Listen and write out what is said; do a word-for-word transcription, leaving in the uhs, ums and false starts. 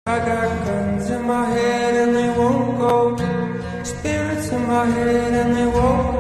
I got guns in my head and they won't go. Spirits in my head and they won't go.